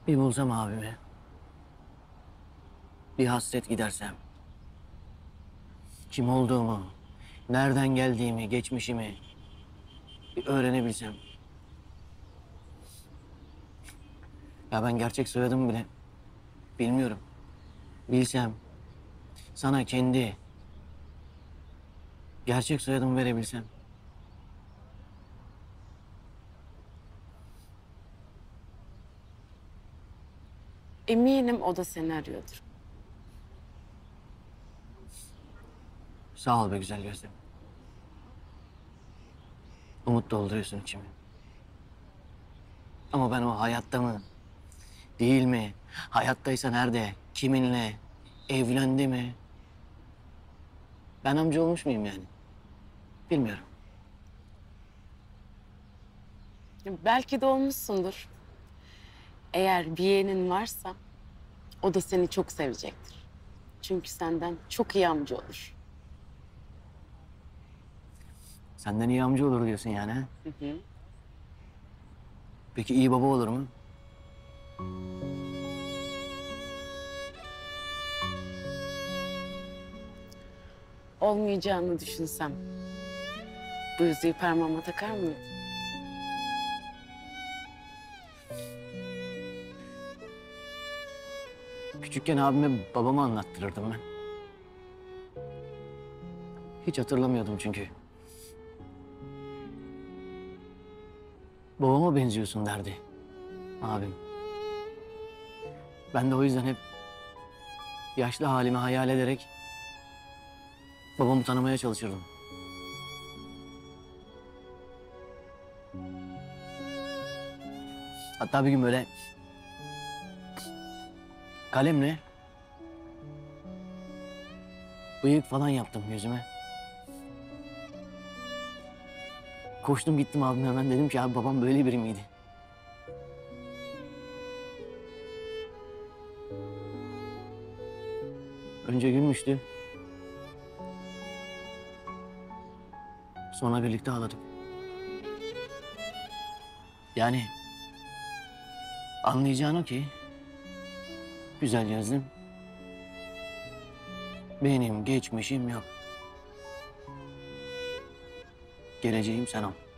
Bir bulsam abimi, bir hasret gidersem, kim olduğumu, nereden geldiğimi, geçmişimi bir öğrenebilsem. Ya ben gerçek soyadımı bile bilmiyorum. Bilsem, sana kendi gerçek soyadımı verebilsem. Eminim o da seni arıyordur. Sağ ol be güzel gözlüm. Umut dolduruyorsun içimi. Ama ben o hayatta mı, değil mi? Hayattaysa nerede, kiminle, evlendi mi? Ben amca olmuş muyum yani? Bilmiyorum. Belki de olmuşsundur. Eğer bir yeğenin varsa o da seni çok sevecektir. Çünkü senden çok iyi amca olur. Senden iyi amca olur diyorsun yani ha? Hı hı. Peki iyi baba olur mu? Olmayacağını düşünsem bu yüzüğü parmağıma takar mıydın? Küçükken abime babamı anlattırırdım ben. Hiç hatırlamıyordum çünkü. Babama benziyorsun derdi abim. Ben de o yüzden hep yaşlı halimi hayal ederek babamı tanımaya çalışırdım. Hatta bir gün böyle kalemle bıyık falan yaptım yüzüme. Koştum gittim abime hemen dedim ki abi babam böyle biri miydi? Önce gülmüştü. Sonra birlikte ağladık. Yani anlayacağın o ki güzel gözlüm benim geçmişim yok. Geleceğim sen ol.